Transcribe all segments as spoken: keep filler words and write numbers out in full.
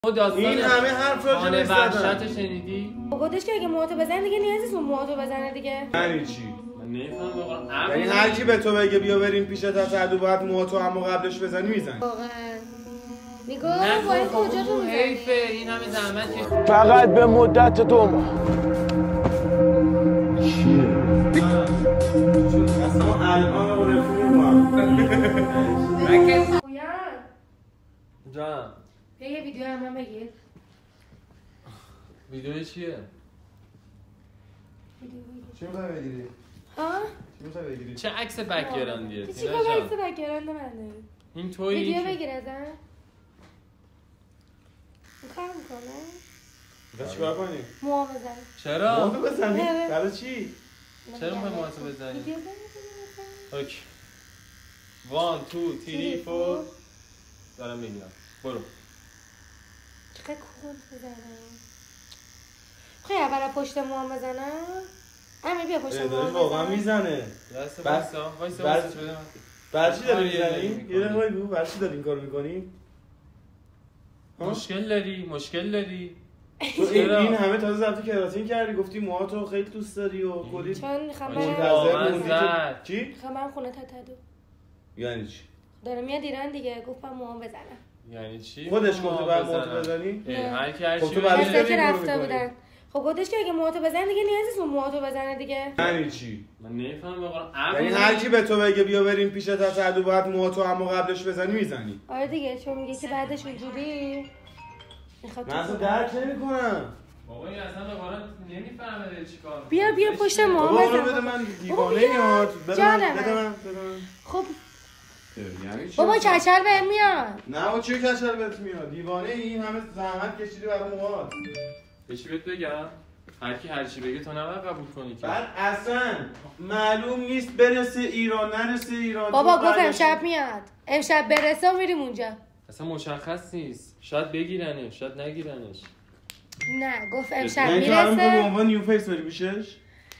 این همه حرف راجع به وحشت شنیدی؟ خودش که اگه موهاتو بزنه دیگه نیازی اون موهاتو بزنه دیگه. یعنی چی؟ من نمیفهمم واقعا. یعنی هر کی به تو بگه بیا بریم پیش تصدو باید موهاتو اما قبلش بزنی میزنی. واقعا. نگاه با این کجا تو میزنی؟ حیفه این همه زحمت که فقط به مدت دو ماه. اصلا الان رو رفیقم. پویان. جان. یه ویدیو هم من بگیر. ویدیو چیه؟ چی میخوای بگیری؟ ها؟ چی میخوای بگیری؟ چه عکس بک‌گراندیه؟ چی کار عکس بک‌گراند منه؟ این تویی ویدیو بگیر ازم. کار میکنه؟ میخوای چیکار کنی؟ موها بزن. چرا؟ موهاتو بزنی؟ برای چی؟ چرا میخوای موهاتو بزنی؟ ویدیو بگیر. اوکی. وان تو تری فور دارم میگیرم. برو. چقدر کن بزنم. خیلی اول پشت موها بزنم. امیر بیا پشت موها بزنم. واقعا میزنه. دست وایسا وایسا بعد- وایسا بده من. برای چی داری آره، میزنی؟ می‌کنی. یه دقیقه بگو برای چی داری این کارو میکنی؟ مشکل داری مشکل داری تو این, چرا؟ این همه تازه ضبط کراتین کردی گفتی موهاتو خیلی دوست داری و کلی چون میخوام آجی، برم واقعا منتظر موندی که زد. چی؟ میخوام برم خونه تتدو. یعنی چی؟ داره میاد ایران دیگه گفتم موها بزنم. یعنی چی؟ خودش موها گفته بعد بزنم. موهاتو بزنی؟ اه، هر کی هر خب چی تو برای بگه. چی کسی که این کارو رفته می‌کنی؟ بودن. خب خودش که اگه موهاتو بزنه دیگه نیازی اون موهاتو بزنه دیگه. یعنی چی؟ من نمیفهمم واقعا. یعنی هر کی به تو بگه بیا بریم پیش تصدو باید موهاتو اما قبلش بزنی میزنی. آره دیگه چون میگه که بعدش اونجوری میخواد من اصلا درک نمی‌کنم. بابا این اصلا واقعا نمیفهمه داره چیکار. بیا بیا پشت موها بابا اونو بزن. بده من بابا دیوانه بیا. میاد. بده من جانم. بده من بده من. خب یعنی چی؟ بابا کچل بهم میاد. نه و چی کچل بهت میاد؟ دیوانه این همه زحمت کشیدی برای موهات. یه چی بهت بگم؟ هر کی هر چی بگه تو نباید قبول کنی که. بعد اصلا معلوم نیست برسه ایران نرسه ایران. بابا تو گفت برگشت- امشب میاد. امشب برسه و میریم اونجا. اصلا مشخص نیست. شاید بگیرنش، شاید نگیرنش. نه گفت امشب یعنی تو الان به میرسه. عنوان نیو فیس بری پیشش؟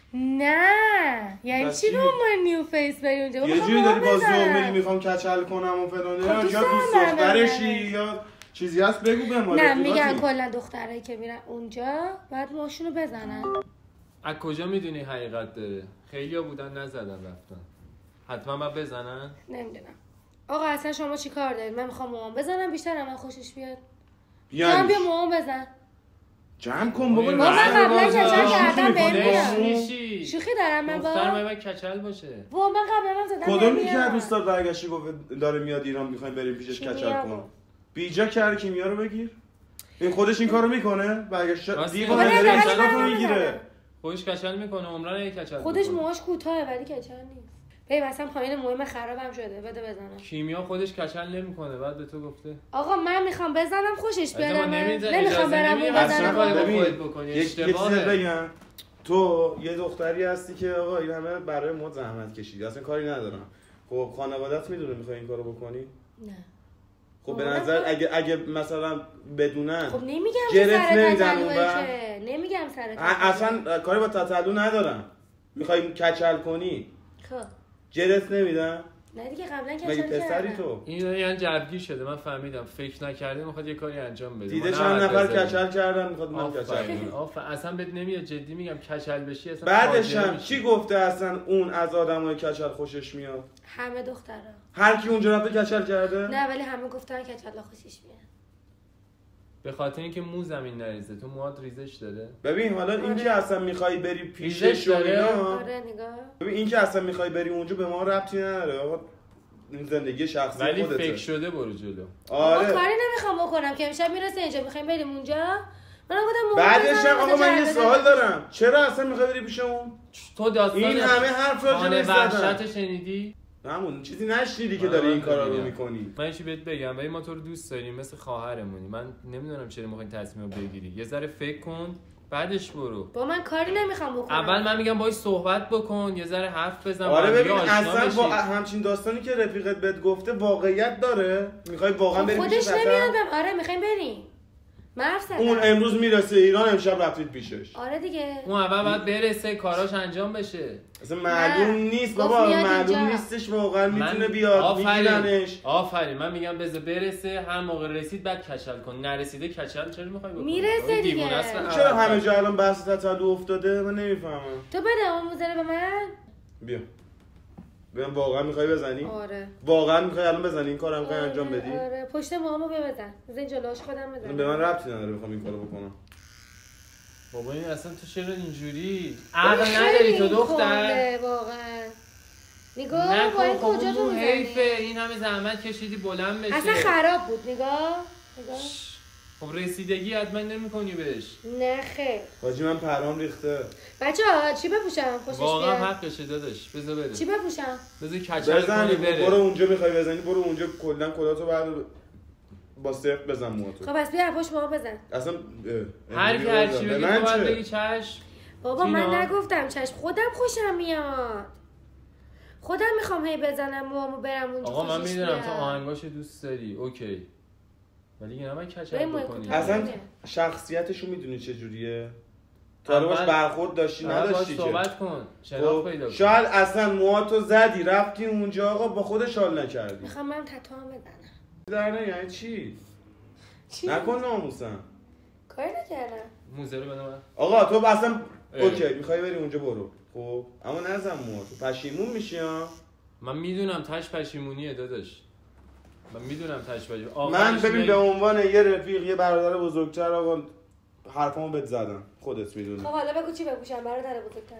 نه یعنی پس چی چی؟ به عنوان نیو فیس بری اونجا؟ یه جوری داری با زومری میخوام کچل کنم و فلان اینا، دوست یا دارم دوست برم دخترشی برم. یا چیزی هست بگو به ما. نه میگن کلا دخترایی که میرن اونجا بعد ماشونو بزنن. از کجا میدونی حقیقت داره؟ خیلیا بودن نزدن رفتن. حتما باید بزنن؟ نمیدونم. آقا اصلا شما چی کار دارید؟ من میخوام موام بزنم بیشتر هم من خوشش بیاد. جمع یعنی بیا موام بزن. جمع کن بابا. بابا من نشته قبلا بازار. کچل شوخی کردم می‌کنی بهم با میاد. مو؟ میشی شوخی دارم من دختر با. باید کچل باشه. و من قبلا هم زدم کدوم بهم یکی از میاد. دوستات برگشتی گفت داره میاد ایران میخوایم بریم پیشش کیمیا کچل کن. بود. بیجا کرد کیمیا رو بگیر. این خودش این کارو میکنه؟ برگشت راستی دیوانه آره، داره ولی کچلاتو من میگیره. نمی‌زنم. خودش کچل میکنه عمرن یه کچل خودش می‌کنه. موهاش کوتاهه ولی کچل نیست. ببین مثلا پایین موی خرابم شده بده بزنم. کیمیا خودش کچل نمیکنه بعد به تو گفته. آقا من میخوام بزنم خوشش بیاد. اصلا من نمی‌ذاره، نمیخوام اجازه برم نمی‌دی، اون اصلا بزنم. کاری با ببین، خودت بکنی یک یه چیز اشتباهه. بگم. تو یه دختری هستی که آقا این همه برای مد زحمت کشیدی، اصلا کاری ندارم. خب خانواده‌ات میدونه میخوای این کارو بکنی؟ نه. خب به نظر اگه اگه مثلا بدونن خب نمیگم که گرفت سر نمیدن تتلوه اونور. که نمیگم سر ا- تتلوه. اصلا کاری با تتلو ندارم. میخوای کچل کنی خب جرت نمیدن؟ نه دیگه قبلا مگه کچل پسری کردم. تو؟ این یعنی جوگیر شده من فهمیدم فکر نکرده میخواد یه کاری انجام بده دیده ما چند نباید نفر بذاریم. کچل کردن میخواد من کچل آفرین کنم. آفرین اصلا بهت نمیاد جدی میگم کچل بشی اصلا بعدش فاجعه هم میشی. چی گفته اصلا اون از آدمای کچل خوشش میاد؟ همه دخترا. هر کی اونجا رفته کچل کرده؟ نه ولی همه گفتن کچل خوشش میاد. به خاطر اینکه مو زمین نریزه تو موات ریزش داره. ببین حالا این آره. که اصلا میخوای بری ریزش پیشش و داره؟ اینا، آره نگاه. ببین این که اصلا میخوای بری اونجا به ما ربطی نداره. آقا این زندگی شخصی ولی خودته. فکر شده برو جلو. آقا آره. کاری نمیخوام بکنم که امشب میرسه اینجا میخوایم بریم اونجا. من گفتم موها بعدش بزنم، هم آقا من یه جلب سوال بزنم. دارم. چرا اصلا میخوای بری پیش اون؟ تو داستان این همه حرف راجع خانه بهش زدن. وحشت شنیدی؟ همون چیزی نشنیدی که آره، داری این من کارا رو میگم. میکنی. من چی بهت بگم ولی ما تو رو دوست داریم مثل خواهرمونی. من نمیدونم چرا میخوای تصمیم رو بگیری. یه ذره فکر کن بعدش برو. با من کاری نمیخوام بکنم. اول من میگم باهاش صحبت بکن یه ذره حرف بزن آره با هم ببین دیگه آشنا اصلا بشی. با همچین داستانی که رفیقت بهت گفته واقعیت داره؟ میخوای واقعا خب بریم خودش پیش نمیاد بهم. آره میخوایم بریم. من حرف زدم. اون امروز میرسه ایران، امشب رفتید پیشش. آره دیگه. اون اول باید برسه کاراش انجام بشه. اصلا معلوم نیست بابا، معلوم نیستش واقعا میتونه بیاد میگیرنش. آفرین من میگم بذار برسه، هر موقع رسید بعد کچل کن، نرسیده کچل چرا میخوای بکنی؟ میرسه دیگه. چرا همه جا الان بحث تتلو افتاده؟ من نمیفهمم. تو بده اون موزه به من. بیا. ببین واقعا میخوای بزنی؟ آره. واقعا میخوای الان بزنی این کارو میخوای آره. انجام بدی؟ آره پشت موهامو بیا بزن. بزن جلوش خودم بزن. به من ربطی نداره بخوام این کارو بکنم. بابا این اصلا تو چرا اینجوری؟ عقل نداری تو دختر؟ واقعا. نگاه با این کجا تو میزنی؟ حیفه این همه زحمت کشیدی بلند بشه. اصلا خراب بود نگاه. نگاه. خب رسیدگی حتما نمی‌کنی بهش. نه خیر. حاجی من پرام ریخته. بچه‌ها چی بپوشم؟ خوشش بیاد. واقعا حقشه داداش. بذار بده. چی بپوشم؟ بذار کچل کنه بره. برو اونجا می‌خوای بزنی، برو اونجا کلا کلاتو بعد با صفر بزن موهاتو. خب پس بیا پشت موها بزن. اصلا هر کی هر چی بگی تو باید بگی چشم. بابا من نگفتم چشم، خودم خوشم میاد. خودم میخوام هی بزنم موامو برم اونجا. آقا من میدونم تو آهنگاشو دوست داری، اوکی. ولی اینا من کچل بکنی. اصلا شخصیتشو میدونی چه جوریه؟ تا الان باش برخورد داشتی نداشتی که. صحبت کن. شناخت پیدا کن. شاید اصلا موهاتو زدی رفتی اونجا آقا با خودش حال نکردی. میخوام من تتو هم بزنم. در نه یعنی چی؟ چی؟ نکن ناموسم. کاری نکردم. موزه رو بده من. آقا تو اصلا اوکی میخوای بری اونجا برو. خب اما نزن موهاتو. پشیمون میشی ها. من میدونم تاش پشیمونیه داداش. من میدونم تاش پشیمونیه. من ببین به عنوان یه رفیق یه برادر بزرگتر آقا حرفامو بهت زدم. خودت میدونی. خب حالا بگو چی بپوشم برادر بزرگتر؟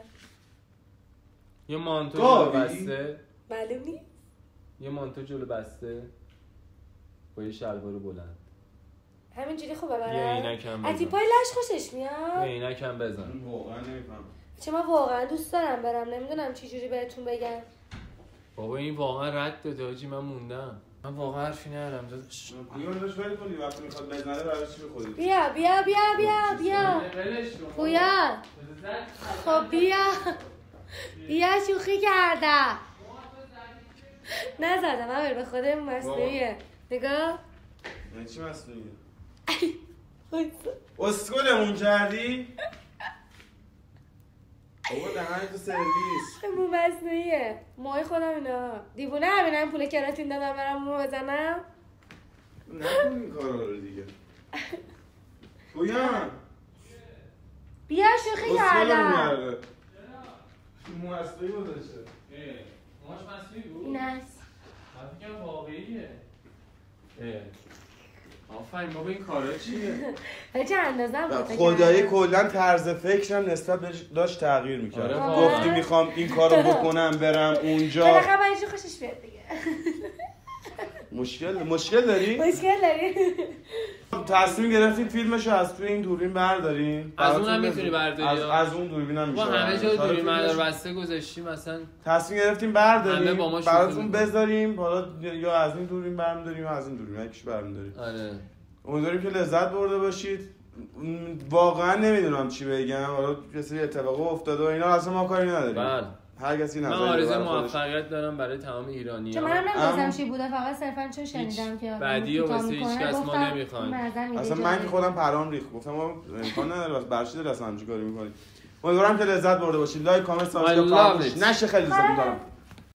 یه مانتو جلو بسته. معلوم نیست. یه مانتو جلو بسته. با یه شلوار بلند. همینجوری خوبه برام. یه عینکم بزن. اتیپای لش خوشش میاد. یه عینکم بزن. واقعا نمیفهمم. چه من واقعا دوست دارم برم، نمیدونم چه جوری بهتون بگم. بابا این واقعا رد داده حاجی، من موندم. من واقعا حرفی ندارم داداش. پویان داشت ولی کنی وقتی میخواد بزنه براش چی بخوری؟ بیا بیا بیا بیا بیا. پویان. خب بیا. بیا شوخی کردم. نزدم امیر به خودم مصنوعیه. نگاه. من چی مصنوعیه؟ اسکلمون کردی؟ بابا دهنتو سرویس. مو مصنوعیه. موهای خودم اینا. دیوونه همینم پول کراتین دادم برام مو بزنم. نکن این کارا رو دیگه. پویان. بیا شوخی کردم. مو مصنوعی گذاشته. موهاش مصنوعی بود؟ این است. من فکرم واقعیه. آفرین بابا این کارا چیه؟ چه اندازم بود. خدایی کلا طرز فکرم نسبت بهش داشت تغییر می‌کرد. آره گفتی میخوام این کارو بکنم برم اونجا. بالاخره باید چه خوشش بیاد دیگه. مشکل مشکل داری؟ مشکل داری؟ تصمیم گرفتیم فیلمشو از توی این دوربین برداریم. از اونم میتونی برداری. از, از اون دوربینم میشه. ما همه جا دوربین مدار بسته گذاشتیم مثلا. تصمیم گرفتیم برداریم. با براتون بذاریم. حالا یا از این دوربین برمی‌داریم یا از این دوربین یکیش برمی‌داریم. آره. امیدواریم که لذت برده باشید. واقعا نمیدونم چی بگم. حالا یه سری اتفاقا افتاده و اینا اصلا ما کاری نداریم. بله. هر کسی نظری من آرزوی موفقیت دارم برای تمام ایرانی‌ها. چون منم نمی‌دونم چی بوده، فقط صرفاً چون شنیدم که بعدی و واسه هیچ کس ما نمی‌خوایم. اصلا من که خودم پرام ریخت گفتم ما امکان نداره واسه برشید اصلا همچین کاری می‌کنیم. امیدوارم که لذت برده باشید. لایک، کامنت، سابسکرایب نشه. خیلی دوستتون دارم.